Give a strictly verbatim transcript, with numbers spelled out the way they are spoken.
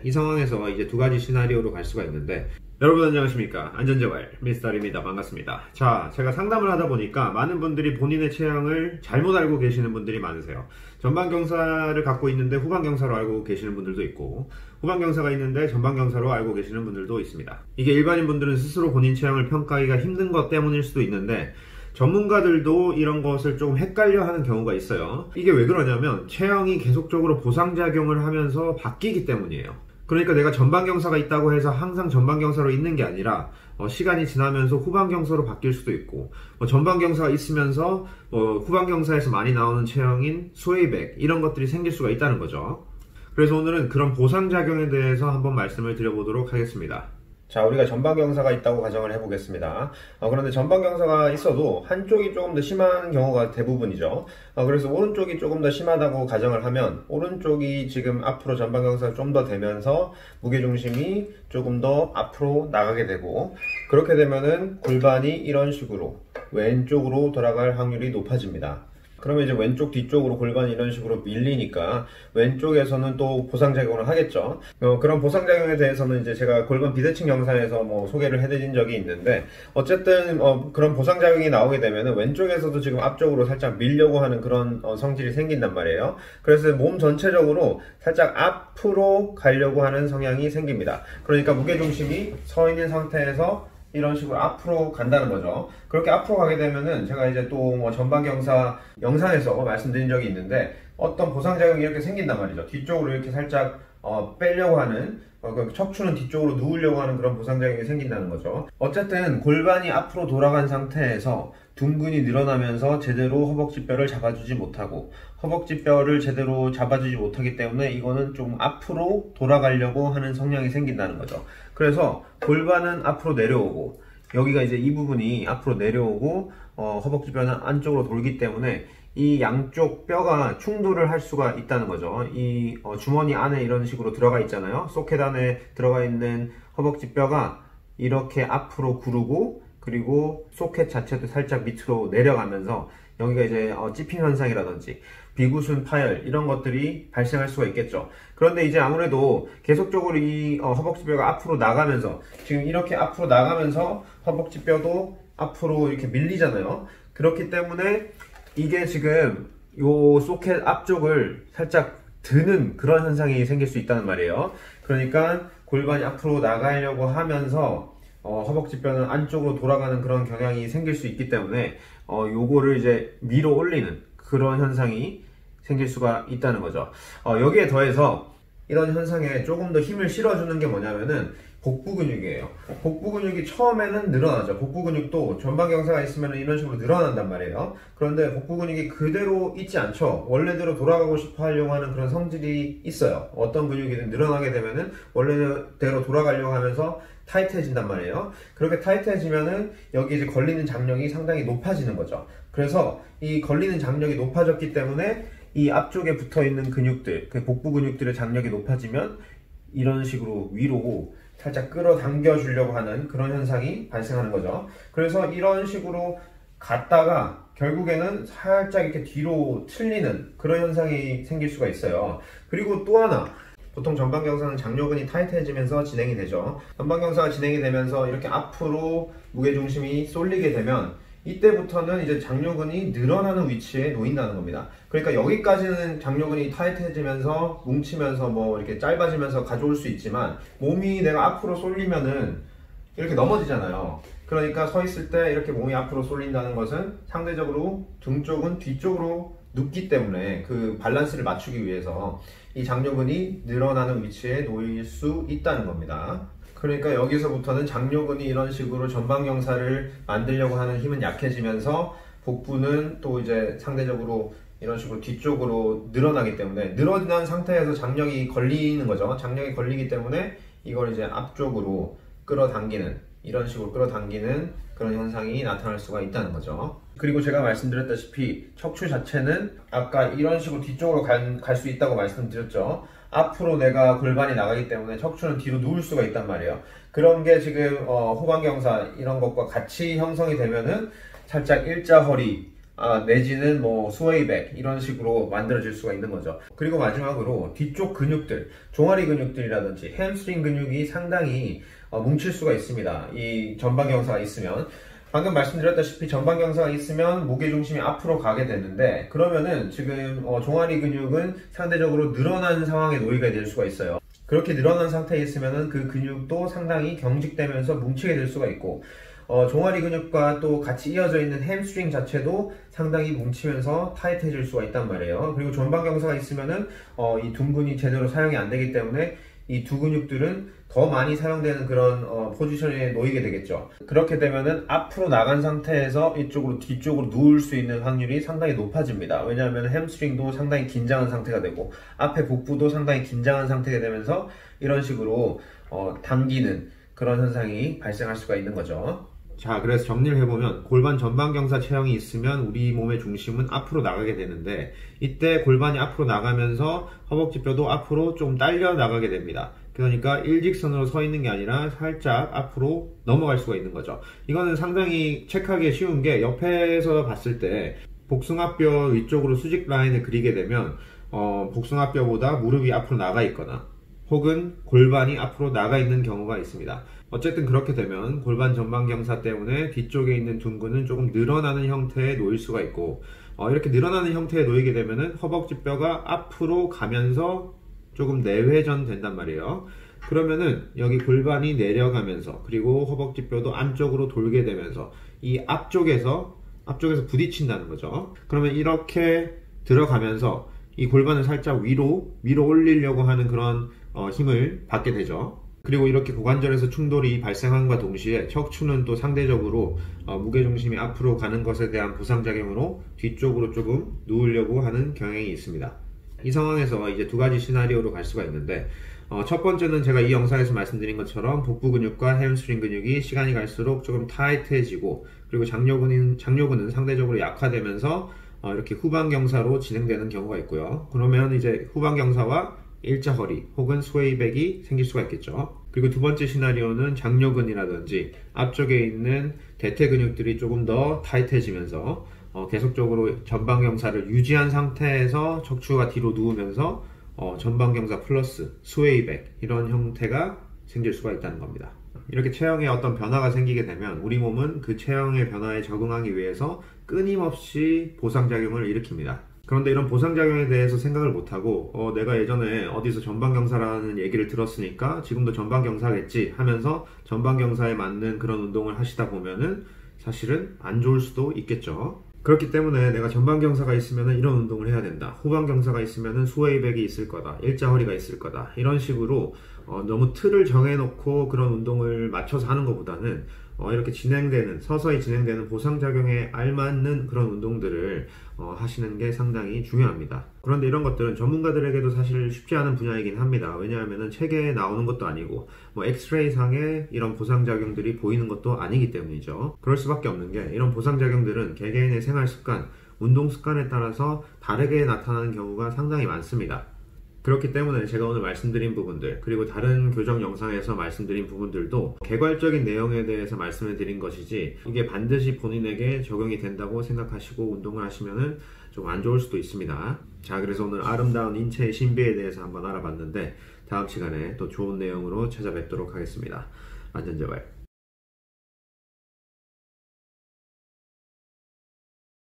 이 상황에서 이제 두 가지 시나리오로 갈 수가 있는데, 여러분 안녕하십니까, 안전재활 미스터리입니다. 반갑습니다. 자, 제가 상담을 하다 보니까 많은 분들이 본인의 체형을 잘못 알고 계시는 분들이 많으세요. 전방경사를 갖고 있는데 후방경사로 알고 계시는 분들도 있고, 후방경사가 있는데 전방경사로 알고 계시는 분들도 있습니다. 이게 일반인 분들은 스스로 본인 체형을 평가하기가 힘든 것 때문일 수도 있는데, 전문가들도 이런 것을 조금 헷갈려 하는 경우가 있어요. 이게 왜 그러냐면 체형이 계속적으로 보상작용을 하면서 바뀌기 때문이에요. 그러니까 내가 전방경사가 있다고 해서 항상 전방경사로 있는 게 아니라 어, 시간이 지나면서 후방경사로 바뀔 수도 있고, 어, 전방경사가 있으면서 어, 후방경사에서 많이 나오는 체형인 스웨이백, 이런 것들이 생길 수가 있다는 거죠. 그래서 오늘은 그런 보상작용에 대해서 한번 말씀을 드려보도록 하겠습니다. 자, 우리가 전방경사가 있다고 가정을 해보겠습니다. 어, 그런데 전방경사가 있어도 한쪽이 조금 더 심한 경우가 대부분이죠. 어, 그래서 오른쪽이 조금 더 심하다고 가정을 하면, 오른쪽이 지금 앞으로 전방경사가 좀 더 되면서 무게중심이 조금 더 앞으로 나가게 되고, 그렇게 되면은 골반이 이런 식으로 왼쪽으로 돌아갈 확률이 높아집니다. 그러면 이제 왼쪽 뒤쪽으로 골반이 이런 식으로 밀리니까 왼쪽에서는 또 보상작용을 하겠죠. 어, 그런 보상작용에 대해서는 이제 제가 골반 비대칭 영상에서 뭐 소개를 해드린 적이 있는데, 어쨌든 어, 그런 보상작용이 나오게 되면 왼쪽에서도 지금 앞쪽으로 살짝 밀려고 하는 그런 어, 성질이 생긴단 말이에요. 그래서 몸 전체적으로 살짝 앞으로 가려고 하는 성향이 생깁니다. 그러니까 무게중심이 서 있는 상태에서 이런 식으로 앞으로 간다는 거죠. 그렇게 앞으로 가게 되면은 제가 이제 또 뭐 전방경사 영상에서 말씀드린 적이 있는데, 어떤 보상작용이 이렇게 생긴단 말이죠. 뒤쪽으로 이렇게 살짝 어, 빼려고 하는, 어, 그 척추는 뒤쪽으로 누우려고 하는 그런 보상작용이 생긴다는 거죠. 어쨌든 골반이 앞으로 돌아간 상태에서 둔근이 늘어나면서 제대로 허벅지뼈를 잡아주지 못하고, 허벅지뼈를 제대로 잡아주지 못하기 때문에 이거는 좀 앞으로 돌아가려고 하는 성향이 생긴다는 거죠. 그래서 골반은 앞으로 내려오고, 여기가 이제 이 부분이 앞으로 내려오고 어, 허벅지뼈는 안쪽으로 돌기 때문에 이 양쪽 뼈가 충돌을 할 수가 있다는 거죠. 이 어, 주머니 안에 이런 식으로 들어가 있잖아요. 소켓 안에 들어가 있는 허벅지뼈가 이렇게 앞으로 구르고, 그리고 소켓 자체도 살짝 밑으로 내려가면서 여기가 이제 어, 찝힘 현상이라든지 비구순 파열, 이런 것들이 발생할 수가 있겠죠. 그런데 이제 아무래도 계속적으로 이 어, 허벅지뼈가 앞으로 나가면서, 지금 이렇게 앞으로 나가면서 허벅지뼈도 앞으로 이렇게 밀리잖아요. 그렇기 때문에 이게 지금 요 소켓 앞쪽을 살짝 드는 그런 현상이 생길 수 있다는 말이에요. 그러니까 골반이 앞으로 나가려고 하면서 어, 허벅지뼈는 안쪽으로 돌아가는 그런 경향이 생길 수 있기 때문에 어, 요거를 이제 밀어 올리는 그런 현상이 생길 수가 있다는 거죠. 어, 여기에 더해서 이런 현상에 조금 더 힘을 실어주는 게 뭐냐면은 복부 근육이에요. 복부 근육이 처음에는 늘어나죠. 복부 근육도 전방경사가 있으면 이런 식으로 늘어난단 말이에요. 그런데 복부 근육이 그대로 있지 않죠. 원래대로 돌아가고 싶어 하려고 하는 그런 성질이 있어요. 어떤 근육이든 늘어나게 되면은 원래대로 돌아가려고 하면서 타이트해진단 말이에요. 그렇게 타이트해지면은 여기 이제 걸리는 장력이 상당히 높아지는 거죠. 그래서 이 걸리는 장력이 높아졌기 때문에 이 앞쪽에 붙어 있는 근육들, 그 복부 근육들의 장력이 높아지면 이런 식으로 위로 살짝 끌어당겨 주려고 하는 그런 현상이 발생하는 거죠. 그래서 이런 식으로 갔다가 결국에는 살짝 이렇게 뒤로 틀리는 그런 현상이 생길 수가 있어요. 그리고 또 하나, 보통 전방경사는 장요근이 타이트해지면서 진행이 되죠. 전방경사가 진행이 되면서 이렇게 앞으로 무게중심이 쏠리게 되면 이때부터는 이제 장요근이 늘어나는 위치에 놓인다는 겁니다. 그러니까 여기까지는 장요근이 타이트해지면서 뭉치면서 뭐 이렇게 짧아지면서 가져올 수 있지만, 몸이 내가 앞으로 쏠리면은 이렇게 넘어지잖아요. 그러니까 서 있을 때 이렇게 몸이 앞으로 쏠린다는 것은 상대적으로 등 쪽은 뒤쪽으로 눕기 때문에 그 밸런스를 맞추기 위해서 이 장요근이 늘어나는 위치에 놓일 수 있다는 겁니다. 그러니까 여기서부터는 장요근이 이런 식으로 전방경사를 만들려고 하는 힘은 약해지면서 복부는 또 이제 상대적으로 이런 식으로 뒤쪽으로 늘어나기 때문에, 늘어난 상태에서 장력이 걸리는 거죠. 장력이 걸리기 때문에 이걸 이제 앞쪽으로 끌어당기는, 이런 식으로 끌어당기는 그런 현상이 나타날 수가 있다는 거죠. 그리고 제가 말씀드렸다시피 척추 자체는 아까 이런 식으로 뒤쪽으로 갈 수 있다고 말씀드렸죠. 앞으로 내가 골반이 나가기 때문에 척추는 뒤로 누울 수가 있단 말이에요. 그런 게 지금 어, 후방경사 이런 것과 같이 형성이 되면은 살짝 일자 허리, 아, 내지는 뭐 스웨이백 이런 식으로 만들어질 수가 있는 거죠. 그리고 마지막으로 뒤쪽 근육들, 종아리 근육들이라든지 햄스트링 근육이 상당히 어, 뭉칠 수가 있습니다. 이 전방 경사가 있으면. 방금 말씀드렸다시피 전방 경사가 있으면 무게중심이 앞으로 가게 되는데, 그러면은 지금 어, 종아리 근육은 상대적으로 늘어난 상황에 놓이게 될 수가 있어요. 그렇게 늘어난 상태에 있으면은 그 근육도 상당히 경직되면서 뭉치게 될 수가 있고, 어, 종아리 근육과 또 같이 이어져 있는 햄스트링 자체도 상당히 뭉치면서 타이트해질 수가 있단 말이에요. 그리고 전방 경사가 있으면은 어, 이 둔근이 제대로 사용이 안 되기 때문에 이 두 근육들은 더 많이 사용되는 그런 어, 포지션에 놓이게 되겠죠. 그렇게 되면은 앞으로 나간 상태에서 이쪽으로 뒤쪽으로 누울 수 있는 확률이 상당히 높아집니다. 왜냐하면 햄스트링도 상당히 긴장한 상태가 되고 앞에 복부도 상당히 긴장한 상태가 되면서 이런 식으로 어, 당기는 그런 현상이 발생할 수가 있는 거죠. 자, 그래서 정리를 해보면 골반 전방 경사 체형이 있으면 우리 몸의 중심은 앞으로 나가게 되는데, 이때 골반이 앞으로 나가면서 허벅지 뼈도 앞으로 좀 딸려 나가게 됩니다. 그러니까 일직선으로 서 있는 게 아니라 살짝 앞으로 넘어갈 수가 있는 거죠. 이거는 상당히 체크하기 쉬운 게, 옆에서 봤을 때 복숭아뼈 위쪽으로 수직 라인을 그리게 되면 어, 복숭아뼈보다 무릎이 앞으로 나가 있거나 혹은 골반이 앞으로 나가 있는 경우가 있습니다. 어쨌든 그렇게 되면 골반 전방 경사 때문에 뒤쪽에 있는 둔근은 조금 늘어나는 형태에 놓일 수가 있고, 어, 이렇게 늘어나는 형태에 놓이게 되면은 허벅지 뼈가 앞으로 가면서 조금 내회전 된단 말이에요. 그러면은 여기 골반이 내려가면서 그리고 허벅지 뼈도 안쪽으로 돌게 되면서 이 앞쪽에서 앞쪽에서 부딪힌다는 거죠. 그러면 이렇게 들어가면서 이 골반을 살짝 위로 위로 올리려고 하는 그런 어, 힘을 받게 되죠. 그리고 이렇게 고관절에서 충돌이 발생함과 동시에 척추는 또 상대적으로 어, 무게중심이 앞으로 가는 것에 대한 부상작용으로 뒤쪽으로 조금 누우려고 하는 경향이 있습니다. 이 상황에서 이제 두 가지 시나리오로 갈 수가 있는데, 어, 첫 번째는 제가 이 영상에서 말씀드린 것처럼 복부 근육과 햄스트링 근육이 시간이 갈수록 조금 타이트해지고, 그리고 장요근은, 장요근은 상대적으로 약화되면서 어, 이렇게 후방 경사로 진행되는 경우가 있고요. 그러면 이제 후방 경사와 일자 허리 혹은 스웨이백이 생길 수가 있겠죠. 그리고 두 번째 시나리오는 장요근이라든지 앞쪽에 있는 대퇴 근육들이 조금 더 타이트해지면서 어, 계속적으로 전방 경사를 유지한 상태에서 척추가 뒤로 누우면서 어, 전방 경사 플러스 스웨이백 이런 형태가 생길 수가 있다는 겁니다. 이렇게 체형에 어떤 변화가 생기게 되면 우리 몸은 그 체형의 변화에 적응하기 위해서 끊임없이 보상작용을 일으킵니다. 그런데 이런 보상작용에 대해서 생각을 못하고 어, 내가 예전에 어디서 전방경사라는 얘기를 들었으니까 지금도 전방경사겠지 하면서 전방경사에 맞는 그런 운동을 하시다 보면은 사실은 안 좋을 수도 있겠죠. 그렇기 때문에 내가 전방경사가 있으면 이런 운동을 해야 된다, 후방경사가 있으면 스웨이백이 있을 거다, 일자허리가 있을 거다, 이런 식으로 어, 너무 틀을 정해놓고 그런 운동을 맞춰서 하는 것보다는 어, 이렇게 진행되는, 서서히 진행되는 보상작용에 알맞는 그런 운동들을 어, 하시는 게 상당히 중요합니다. 그런데 이런 것들은 전문가들에게도 사실 쉽지 않은 분야이긴 합니다. 왜냐하면 책에 나오는 것도 아니고 뭐 엑스레이 상에 이런 보상작용들이 보이는 것도 아니기 때문이죠. 그럴 수밖에 없는 게, 이런 보상작용들은 개개인의 생활습관, 운동 습관에 따라서 다르게 나타나는 경우가 상당히 많습니다. 그렇기 때문에 제가 오늘 말씀드린 부분들, 그리고 다른 교정 영상에서 말씀드린 부분들도 개괄적인 내용에 대해서 말씀을 드린 것이지, 이게 반드시 본인에게 적용이 된다고 생각하시고 운동을 하시면은 좀 안 좋을 수도 있습니다. 자, 그래서 오늘 아름다운 인체의 신비에 대해서 한번 알아봤는데, 다음 시간에 또 좋은 내용으로 찾아뵙도록 하겠습니다. 안전재활.